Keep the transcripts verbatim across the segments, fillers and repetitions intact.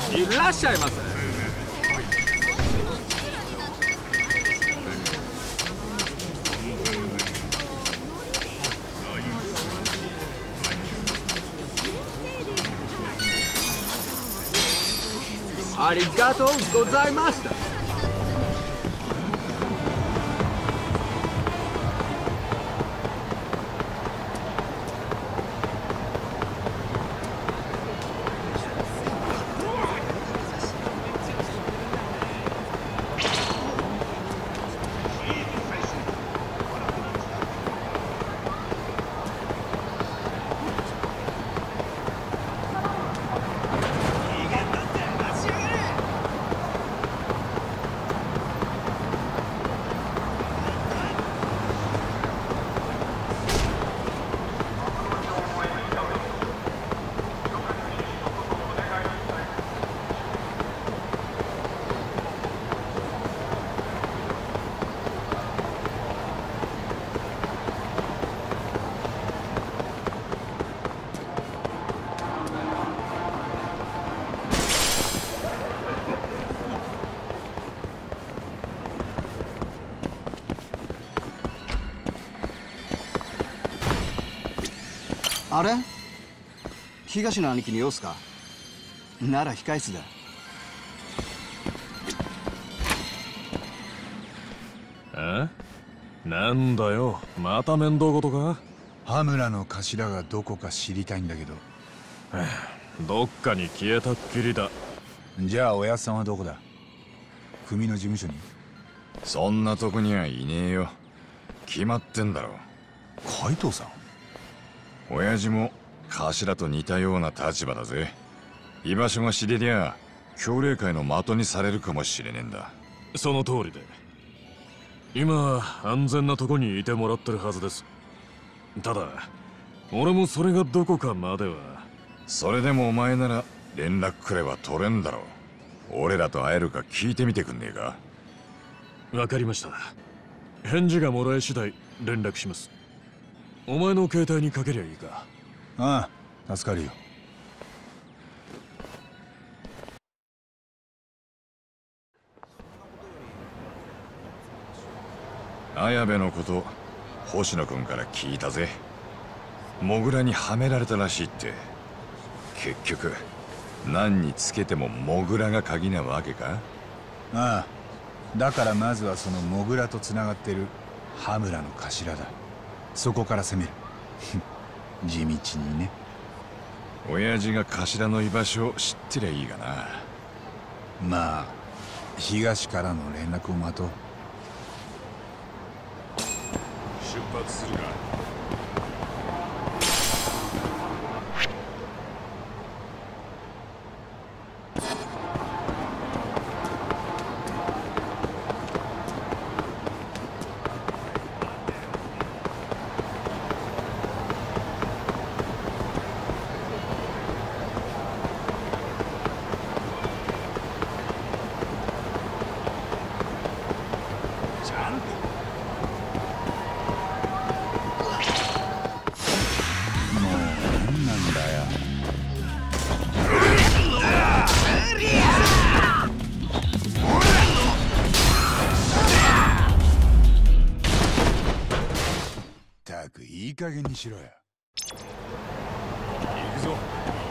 いらっしゃいませ。ありがとうございました。 あれ、東の兄貴に様子か。なら控室だ。 え？なんだよ、また面倒事か？ 羽村の頭がどこか知りたいんだけど。 どっかに消えたっきりだ。 じゃあおやっさんはどこだ？組の事務所に？ そんなとこにはいねえよ。決まってんだろ。 海藤さん？ 親父も頭と似たような立場だぜ。居場所が知れりゃ協励会の的にされるかもしれねえんだ。 その通りで、今安全なとこにいてもらってるはずです。ただ俺もそれがどこかまでは。 それでもお前なら連絡くれば取れんだろう。俺らと会えるか聞いてみてくんねえか？ わかりました。返事がもらえ次第連絡します。お前の携帯にかけりゃいいか？ ああ、助かるよ。 綾部のこと星野君から聞いたぜ。モグラにはめられたらしいって。結局何につけてもモグラが鍵なわけか？ ああ、だからまずはそのモグラとつながってる羽村の頭だ。そこから攻める。地道にね。 親父が頭の居場所を知ってりゃいいがな。 まあ東からの連絡を待とう。 出発するか？ いい加減にしろや。 行くぞ。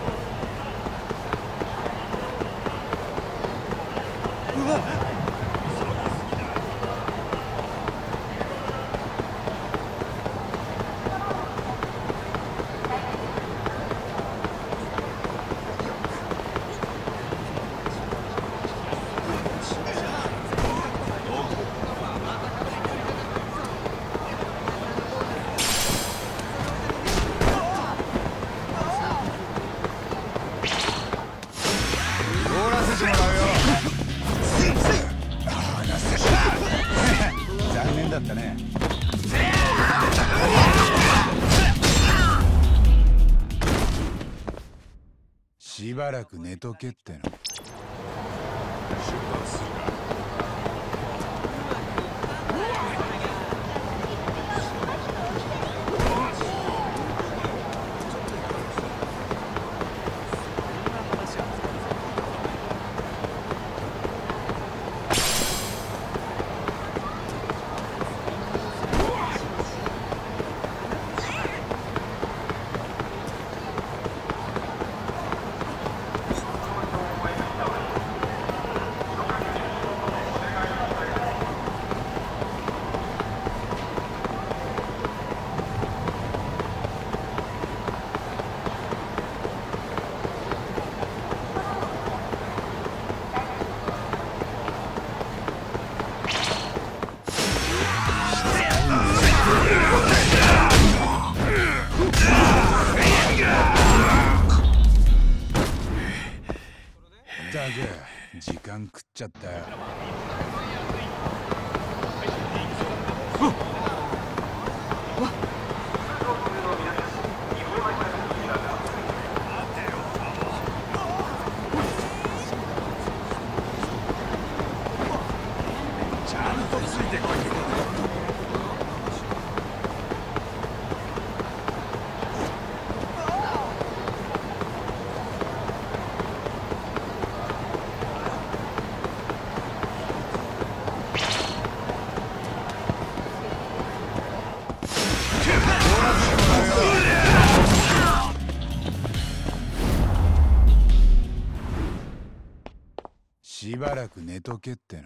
うわっ！残念だったね。しばらく寝とけっての。 く時間食っちゃったよ。 ちゃんとついてこい。 しばらく寝とけっての。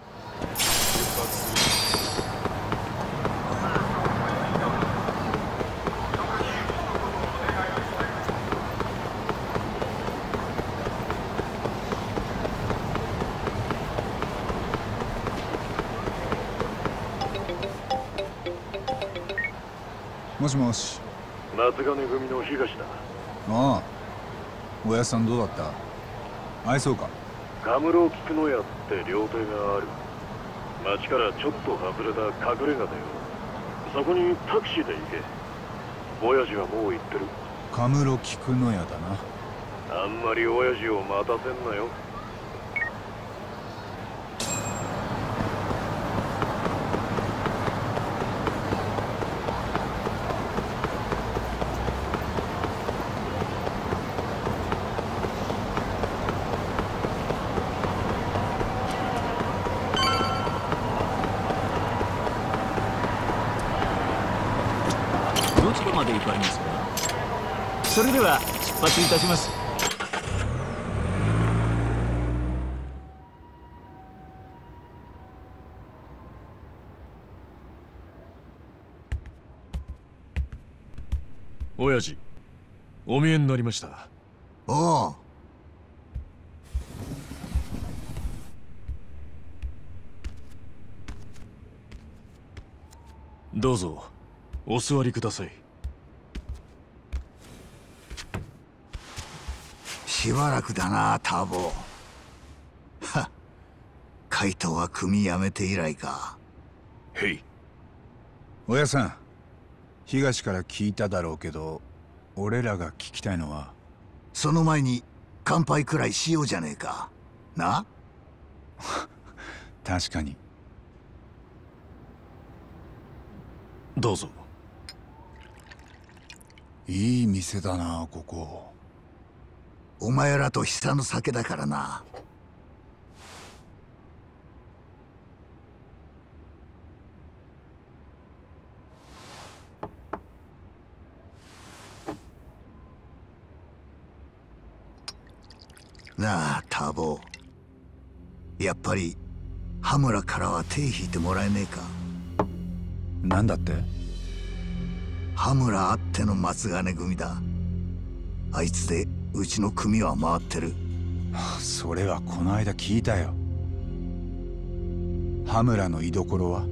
もしもし。 夏金組の東だ。 ああ、おやさんどうだった？愛そうか？ カムロ菊の屋って料亭がある。町からちょっと外れた隠れ家だよ。そこにタクシーで行け。親父はもう行ってる。 カムロ菊の屋だな。 あんまり親父を待たせんなよ。 どちらまで行かれますか？それでは出発いたします。 親父、お見えになりました。 おう。 どうぞお座りください。 しばらくだな、ターボ。はっ、カイトは組辞めて以来か。 へい。 おやさん、東から聞いただろうけど、俺らが聞きたいのは。 その前に乾杯くらいしようじゃねえか。な？ 確かに。 どうぞ。 いい店だな、ここ。 お前らと久の酒だからな。なあ、ターボ。やっぱり羽村からは手引いてもらえねえか。 なんだって？ 羽村あっての松金組だ。あいつでうちの組は回ってる。 それはこの間聞いたよ。羽村の居所は？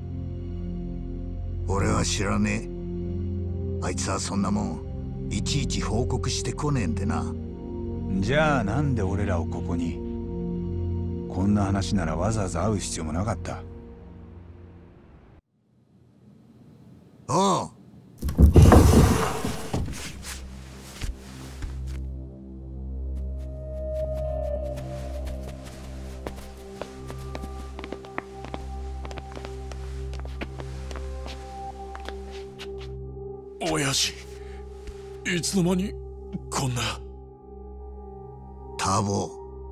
俺は知らねえ。あいつはそんなもんいちいち報告してこねえんでな。 じゃあなんで俺らをここに？こんな話ならわざわざ会う必要もなかった。 おう。 親父、いつの間にこんな。 ターボ、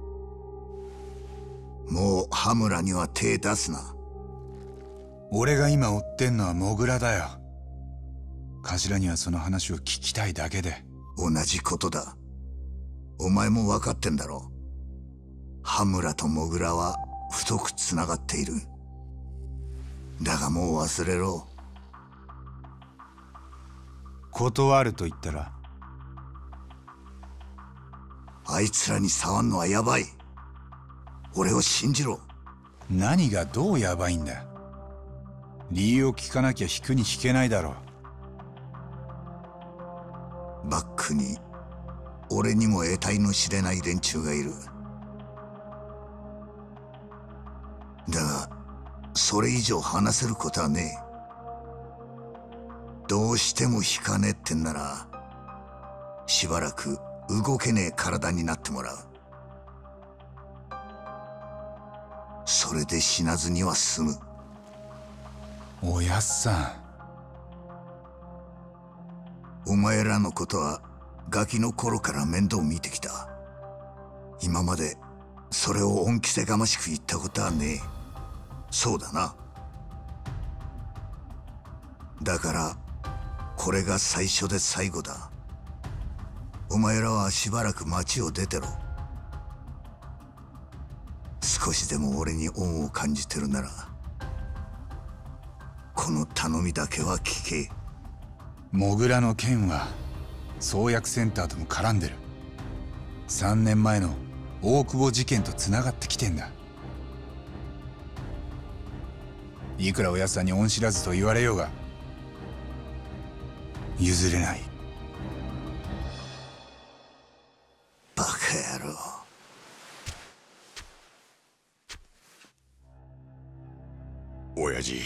もう羽村には手出すな。 俺が今追ってんのはモグラだよ。頭にはその話を聞きたいだけで。 同じことだ。お前も分かってんだろ。羽村とモグラは太くつながっている。だがもう忘れろ。 断ると言ったら？ あいつらに触んのはやばい。俺を信じろ。 何がどうやばいんだ？理由を聞かなきゃ引くに引けないだろう。バックに俺にも得体の知れない連中がいる。 だがそれ以上話せることはねえ。どうしても引かねえってんならしばらく動けねえ体になってもらう。それで死なずには済む。 おやっさん、お前らのことはガキの頃から面倒見てきた。今までそれを恩着せがましく言ったことはねえ。そうだな。だからこれが最初で最後だ。お前らはしばらく町を出てろ。少しでも俺に恩を感じてるならこの頼みだけは聞け。 モグラの件は創薬センターとも絡んでる。さんねんまえの大久保事件とつながってきてんだ。いくらおやっさんに恩知らずと言われようが譲れない。 バカ野郎。 親父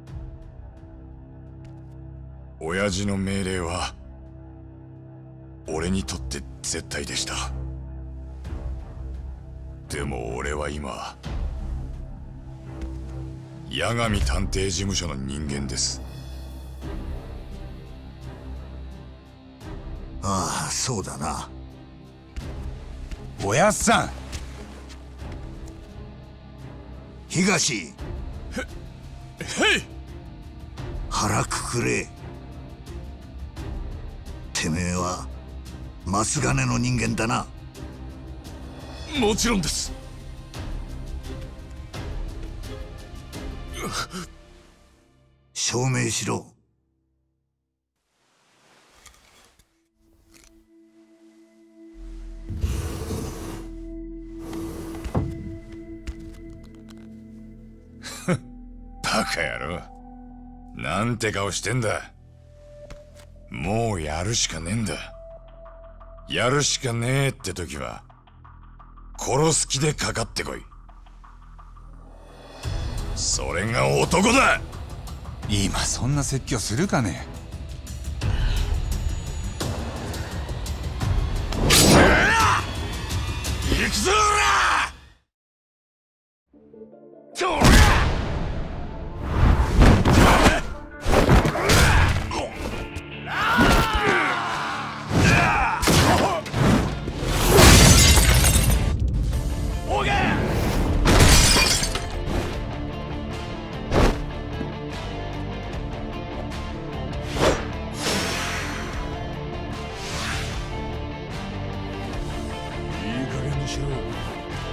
親父の命令は俺にとって絶対でした。でも俺は今八神探偵事務所の人間です。 ああ、そうだな。 おやっさん、 東、 へへい、 腹くくれ。てめえは松金の人間だな。 もちろんです。 証明しろ。 バカ野郎、なんて顔してんだ。もうやるしかねえんだ。やるしかねえって時は殺す気でかかってこい。それが男だ。 今そんな説教するかね。 行くぞーら。 いい加減にしろ。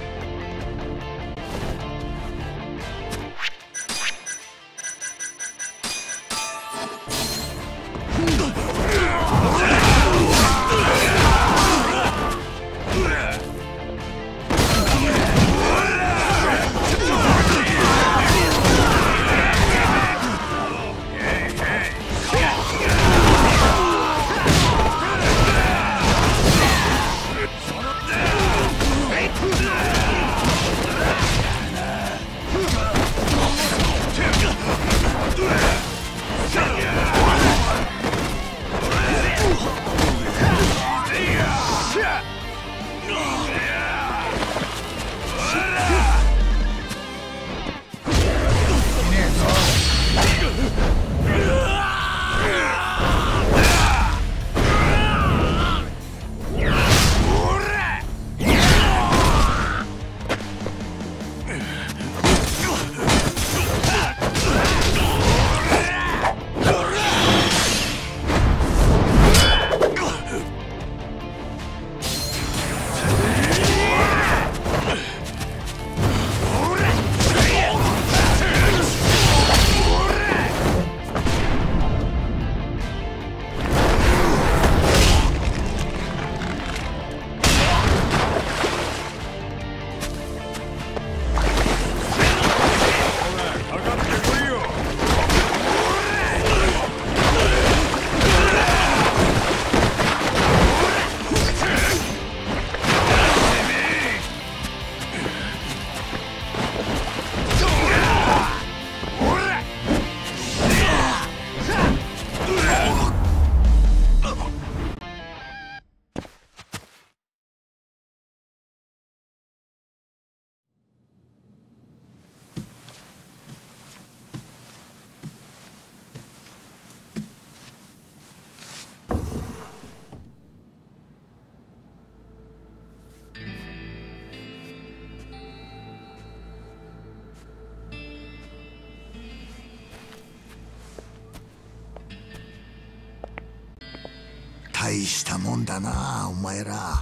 大したもんだなお前ら。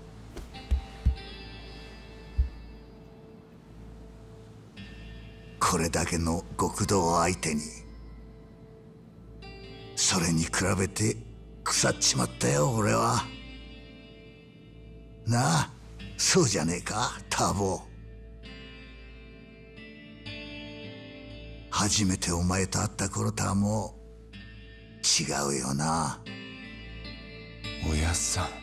これだけの極道を相手に、それに比べて腐っちまったよ俺は。なあ、そうじゃねえかターボ。初めてお前と会った頃とはもう違うよな。 おやっさん。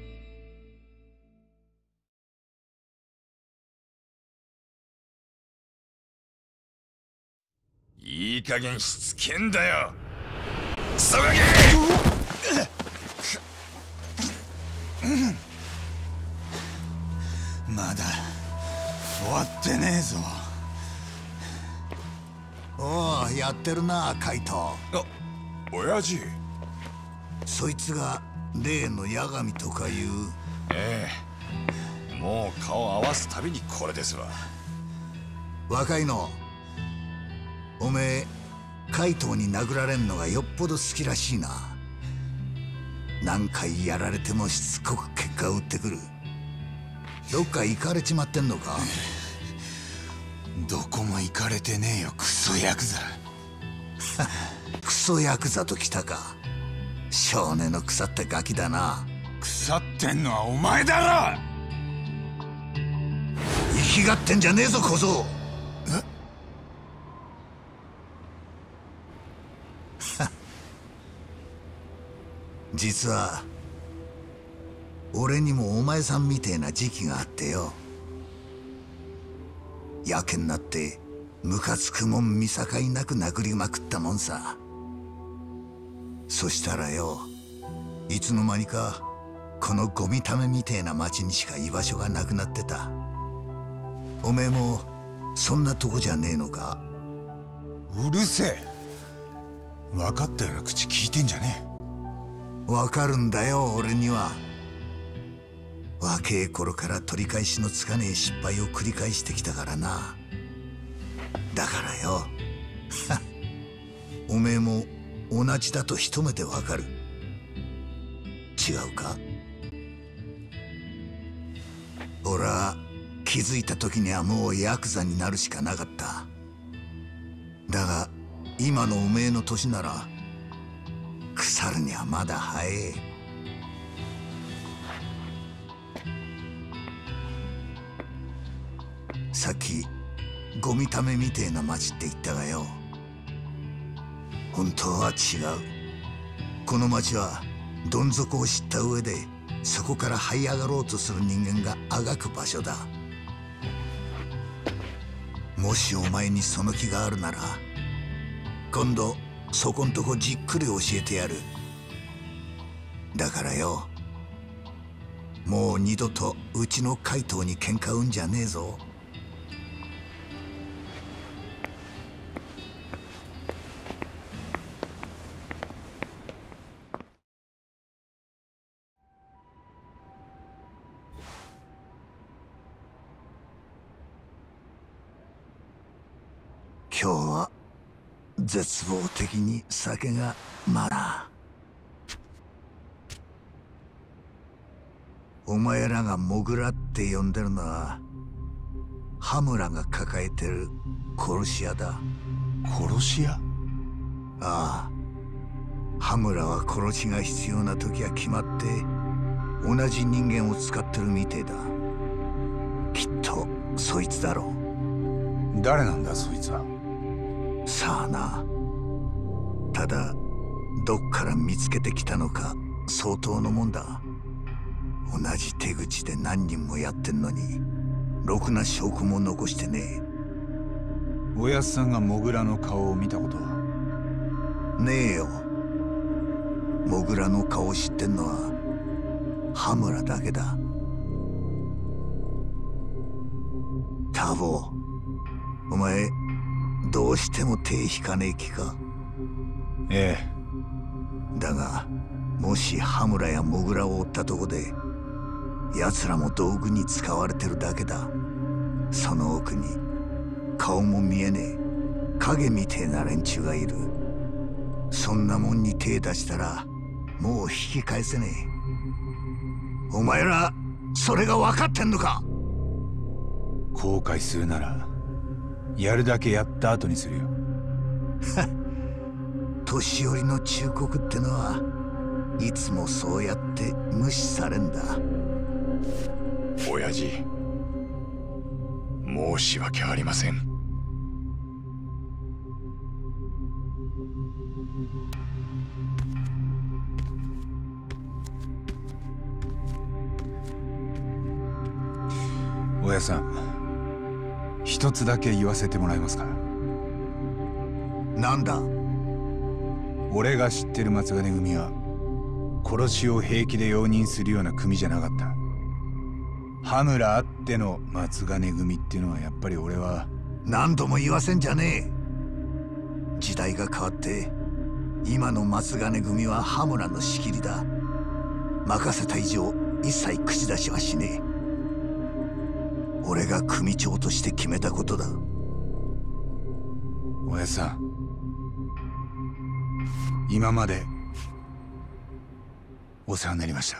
いい加減しつけんだよクソガキ。 まだ終わってねえぞ。 おお、やってるなカイト。 あ、親父。 そいつが例の八神とかいう。 ええ、もう顔合わすたびにこれですわ。 若いの、おめえ怪盗に殴られんのがよっぽど好きらしいな。何回やられてもしつこく結果を打ってくる。どっか行かれちまってんのか？ どこも行かれてねえよクソヤクザ。 クソヤクザときたか。少年の腐ったガキだな。 腐ってんのはお前だろ。 生きがってんじゃねえぞ小僧。実は俺にもお前さんみてえな時期があってよ。やけになってムカつくもん見境なく殴りまくったもんさ。そしたらよ、いつの間にかこのゴミためみてえな町にしか居場所がなくなってた。おめえもそんなとこじゃねえのか？ うるせえ。分かったような口聞いてんじゃねえ。 わかるんだよ俺には。若え頃から取り返しのつかねえ失敗を繰り返してきたからな。だからよおめえも同じだと一目でわかる。違うか？俺は気づいた時にはもうヤクザになるしかなかった。だが今のおめえの年なら腐るにはまだ早え。さっきゴミためみてえな町って言ったがよ、本当は違う。この町はどん底を知った上でそこから這い上がろうとする人間があがく場所だ。もしお前にその気があるなら今度そこんとこじっくり教えてやる。だからよ、もう二度とうちの怪盗に喧嘩売んじゃねえぞ。今日は絶望的に酒がまだ。お前らがモグラって呼んでるのは羽村が抱えてる殺し屋だ。 殺し屋？ ああ、羽村は殺しが必要な時は決まって同じ人間を使ってるみてえだ。きっとそいつだろう。 誰なんだそいつは。 さあな。ただどっから見つけてきたのか相当のもんだ。同じ手口で何人もやってんのにろくな証拠も残してねえ。 おやっさんがモグラの顔を見たことは？ ねえよ。モグラの顔を知ってんのは羽村だけだ。ターボ、お前どうしても手引かねえ気か？ ええ。 だがもし羽村やモグラを追ったとこで奴らも道具に使われてるだけだ。その奥に顔も見えねえ影みてえな連中がいる。そんなもんに手出したらもう引き返せねえ。お前らそれが分かってんのか。 後悔するならやるだけやった後にするよ。 年寄りの忠告ってのはいつもそうやって無視されんだ。 親父、申し訳ありません。 親さん、一つだけ言わせてもらえますか。 なんだ。 俺が知ってる松金組は殺しを平気で容認するような組じゃなかった。羽村あっての松金組っていうのはやっぱり俺は。 何度も言わせんじゃねえ。時代が変わって今の松金組は羽村の仕切りだ。任せた以上一切口出しはしねえ。俺が組長として決めたことだ。 親さん、今までお世話になりました。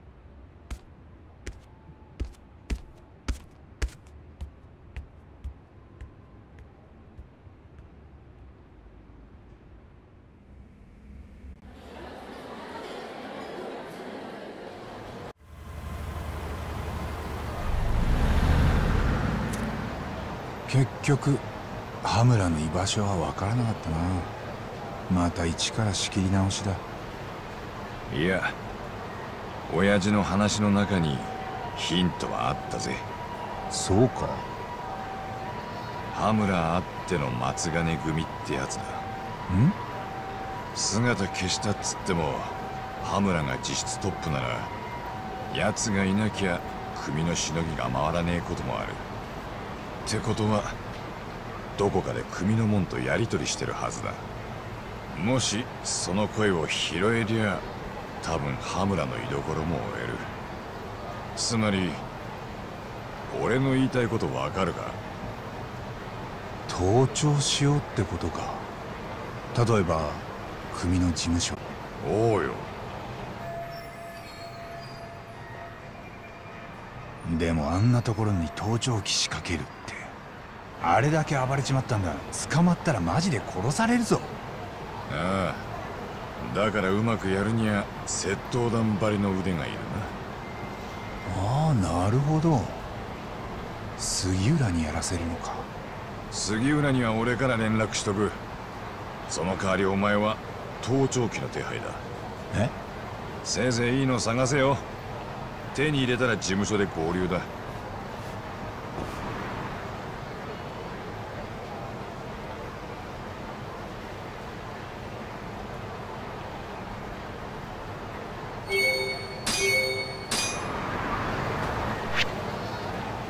結局羽村の居場所は分からなかったな。また一から仕切り直しだ。 いや、親父の話の中にヒントはあったぜ。 そうか。 羽村あっての松金組ってやつだ。 ん？ 姿消したっつっても羽村が実質トップなら奴がいなきゃ組のしのぎが回らねえこともある。ってことはどこかで組の門とやり取りしてるはずだ。もしその声を拾えりゃ多分羽村の居所も追える。つまり俺の言いたいことわかるか？ 盗聴しようってことか。例えば組の事務所。 おうよ。 でもあんなところに盗聴器仕掛けるって、あれだけ暴れちまったんだ。捕まったらマジで殺されるぞ。 ああ、だからうまくやるには窃盗団張りの腕がいるな。 ああ、なるほど。杉浦にやらせるのか。 杉浦には俺から連絡しとく。その代わりお前は盗聴器の手配だ。 え？ せいぜいいいの探せよ。手に入れたら事務所で合流だ。